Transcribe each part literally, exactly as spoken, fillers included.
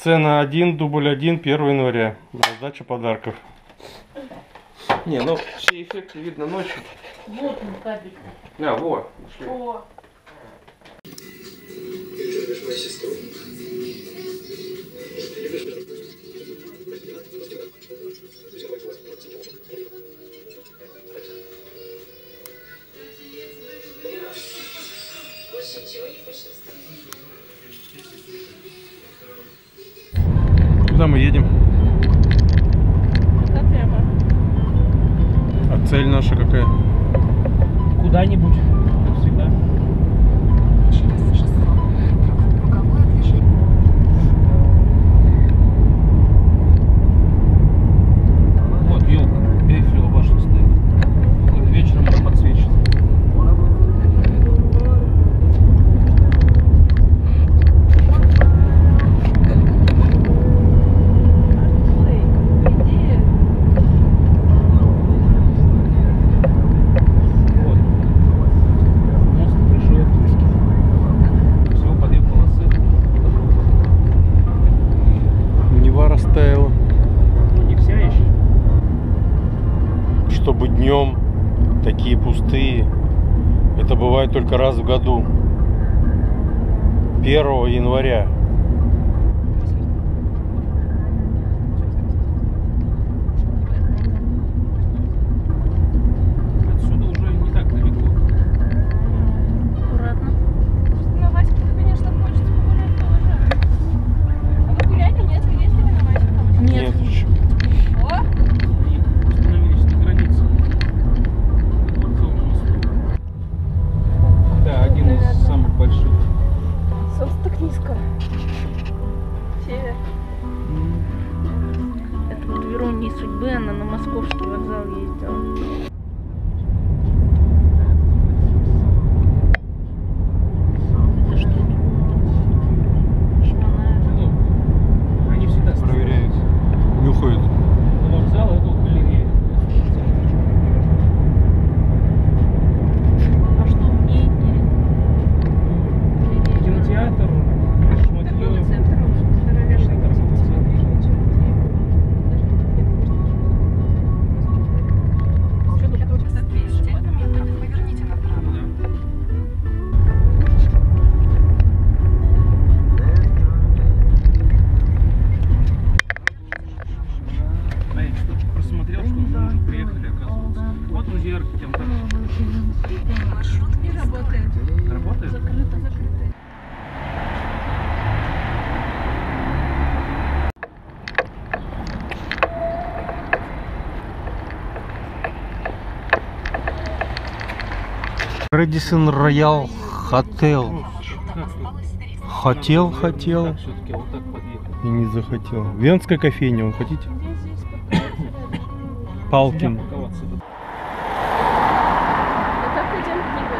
Сцена один, дубль один, первого января. Раздача подарков. Не, ну все эффекты видно ночью. Вот он, кабель. А, вот. О. Куда мы едем? А цель наша какая? Куда-нибудь, как всегда. Через шестьсот метров круговое движение. Вот елка, Эйфелева башня стоит. Вечером она подсвечена. Растаяла. Не вся еще. Чтобы днем такие пустые, это бывает только раз в году. первого января. Отсюда уже не так далеко. Аккуратно. На Ваське, конечно, хочется погулять тоже. А вы гуляли? Нет, вы ездили на Ваське? Нет еще. О! Они остановились на границе. На Дворцовом мосту. Да, один из самых больших. Солнце так низко. Север. Это вот в иронии судьбы она на московский вокзал ездила. Это что? Шпана. Ну, они всегда Проверяют. Нюхают. На вокзал, это вот галерея. А что в ней? Кинотеатр, шматье. Торговый центр, Конечно, торговый центр. За двести метров поверните направо. А я что-то просмотрел, что мы уже приехали, оказывается. Вот музей архитектора. Маршрут Не работает. Работает? Закрыто, закрыто. Рэдисон Роял Хотел. Хотел, хотел Все-таки вот так подъехал. и не захотел. Венская кофейня, вы хотите? Палкин. Паковаться. А как идем книгу?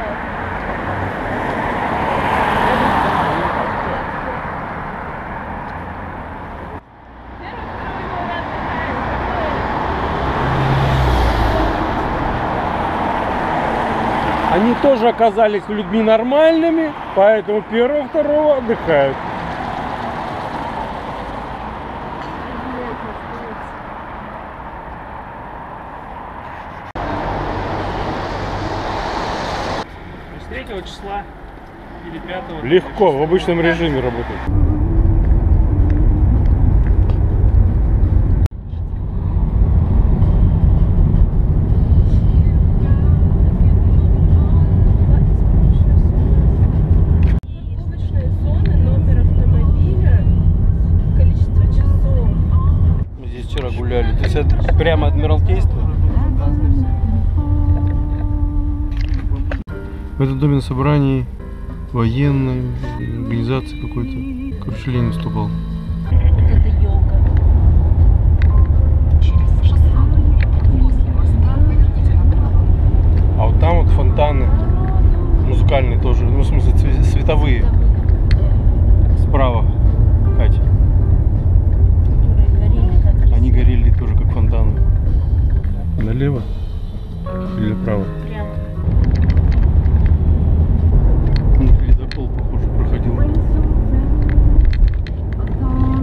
Они тоже оказались людьми нормальными, поэтому первого, второго отдыхают. С третьего числа или пятого. Легко, в обычном режиме работает. Облачные зоны, номер автомобиля, количество часов. Мы здесь вчера гуляли. То есть это прямо Адмиралтейство? В этом доме на собрании военной организации какой-то. Короче, Ленин выступал. Вот это елка. Через шестьсот метров после моста поверните направо. А вот там вот фонтаны музыкальные тоже. Ну, в смысле, цве- световые. Справа, Катя. Которые горели так красиво. Они горели тоже как фонтаны. Налево или направо? Прямо. Ну, ледокол, похоже, проходил.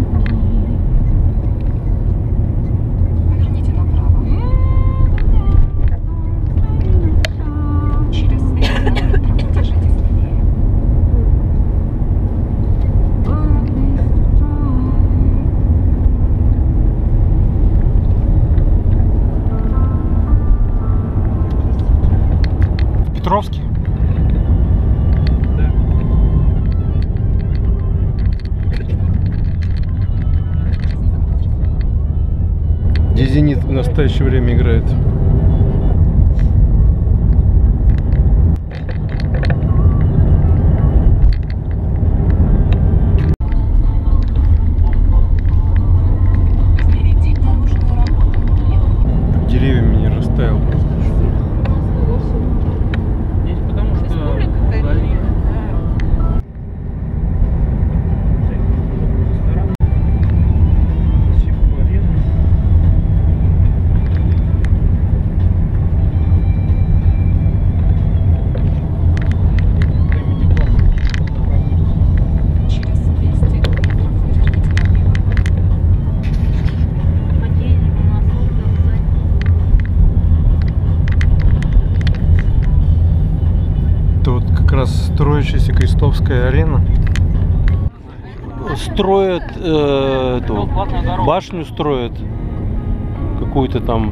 настоящее время играет. Впереди дорожная работа. Деревьями не растаял. Здесь потому что Республика залив. Ресторан. Сибирь-арена. Через двести метров поверните налево. Это вот как раз строящаяся Крестовская арена. Строят э, эту башню, строят какую-то там.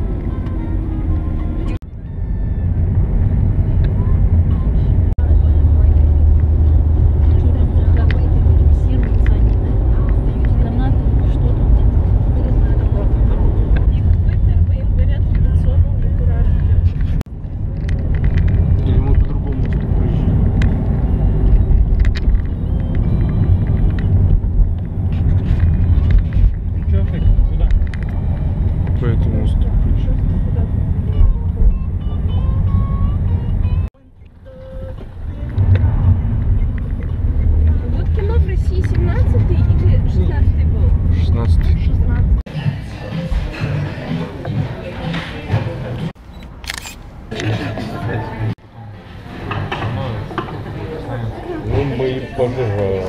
Или мы по другому мосту проезжаем? Ну что, опять? Куда? По этому мосту проезжаем. Вот кино в России семнадцатый или шестнадцатый был? шестнадцатый. Ну мы и побежали.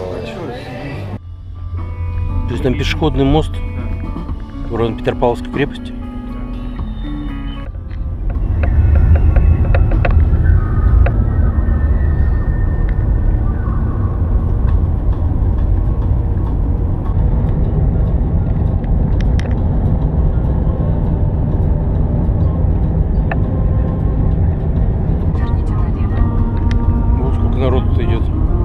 То есть там пешеходный мост в районе Петропавловской крепости. Поверните налево. Вот сколько народу-то идет.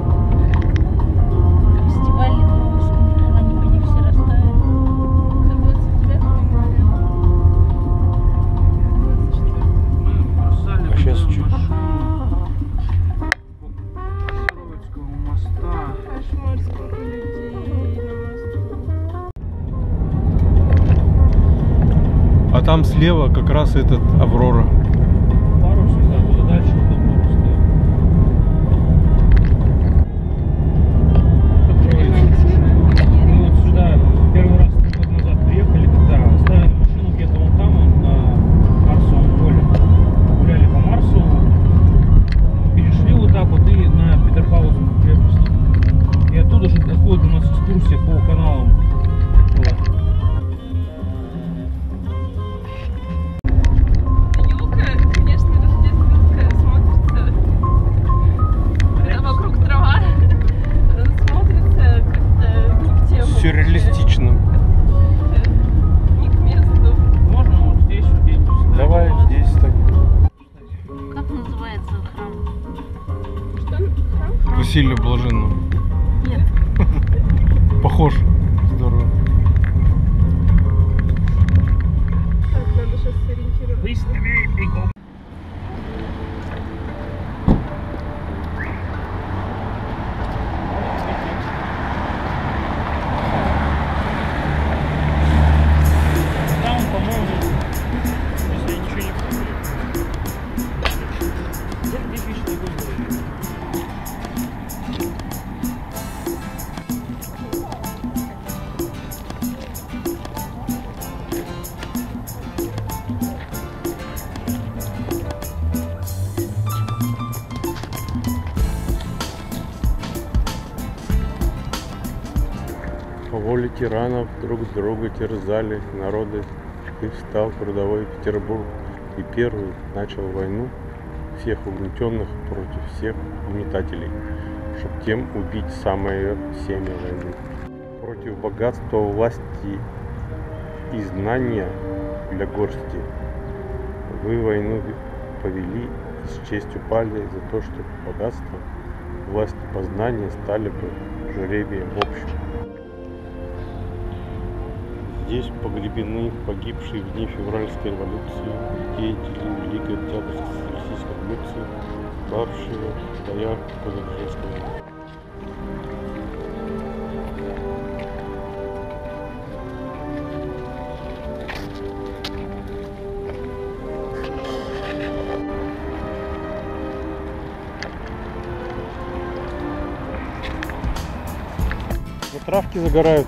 Фестиваль скульптур, они по них все растают. двадцать девятого января. Мы бросали А щас туда чё? машину. Троицкого моста. Кошмар, сколько людей на мосту. А там слева как раз этот Аврора. Пару сюда, туда дальше удобно стоит. Мы вот сюда первый раз три года назад приехали, когда оставили машину где-то вон там, вон, на Марсовом поле. Гуляли по Марсову, перешли вот так вот и на Петропавловскую крепость. И оттуда же отходит у нас экскурсия по каналам. Вот. Елка, конечно, рождественская, смотрится, когда вокруг трава, смотрится как-то не в тему. Сюрреалистично. Не к месту. Можно вот здесь вот где-нибудь ставить. Давай здесь так. Как называется храм? Что? Храм? Василия Блаженного. Нет. Похож. Здорово. Так, надо сейчас сориентироваться. Выставляй бегом. Там, по-моему, если я ничего не путаю. Здесь здесь видишь такой был. По воле тиранов друг друга терзали народы, и встал трудовой Петербург, и первый начал войну всех угнетенных против всех угнетателей, чтоб тем убить самое семя войны. Против богатства, власти и знания для горсти вы войну повели и с честью пали за то, что богатство, власть и познание стали бы жребием общим. Здесь погребены погибшие в дни февральской революции деятели Великой Октябрьской социалистической революции, павшие в боях Победоносной войны. На травке загорают.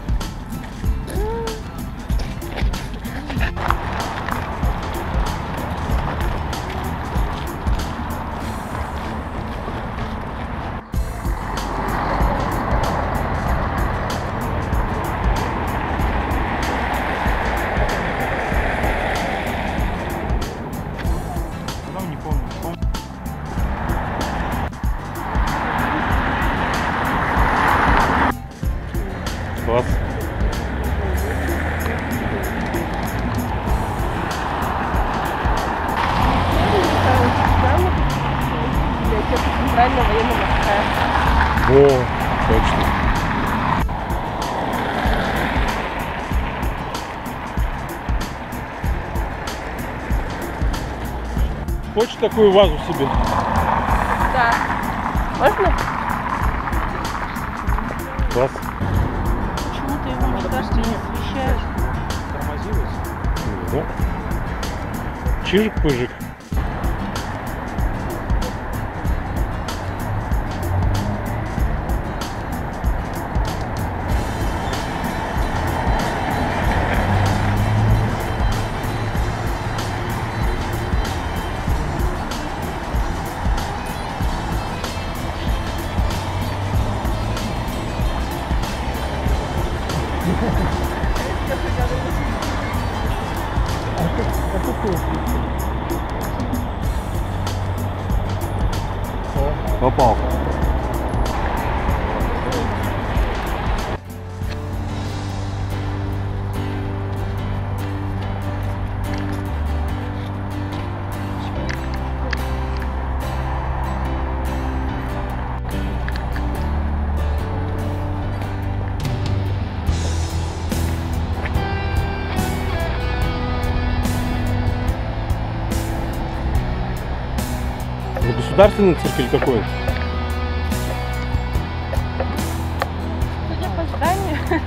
Не помню. Класс. Центрального военно-морская. О, точно. Хочешь такую вазу себе? Да. Можно? Класс. Почему ты его, мне кажется, не освещаешь? Тормозилась. Да. Чижик-пыжик. Попал. Это государственный цирк или какой? Судя по зданию.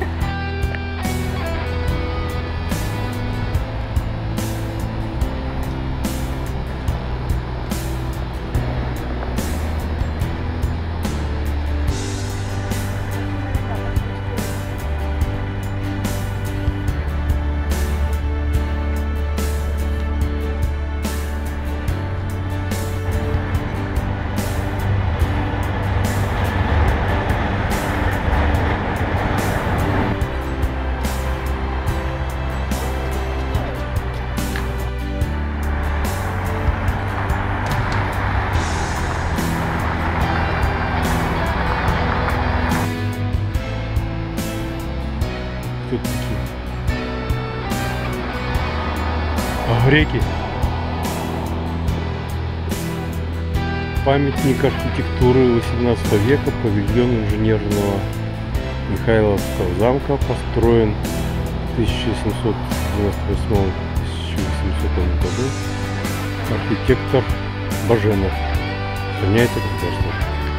Тут такие. А греки. Памятник архитектуры восемнадцатого века, павильон инженерного Михайловского замка, построен в тысяча семьсот девяносто восьмом — тысяча восемьсотом году. Архитектор Баженов. Сохраняется государство.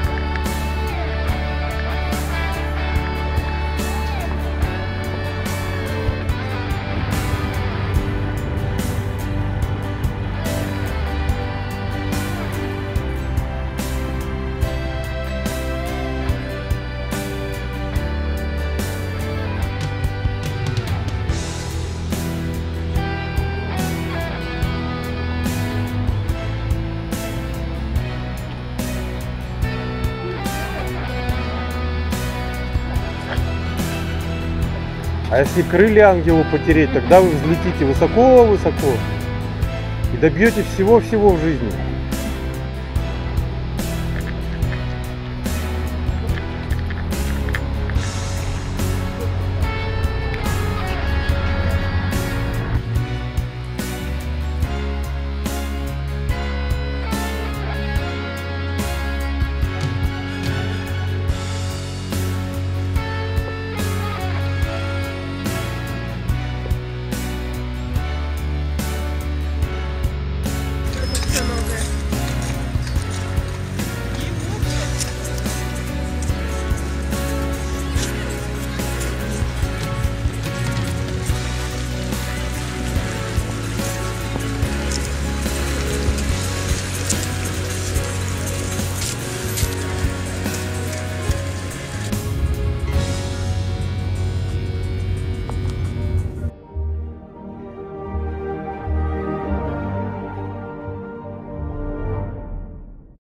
А если крылья ангелу потереть, тогда вы взлетите высоко-высоко и добьете всего-всего в жизни.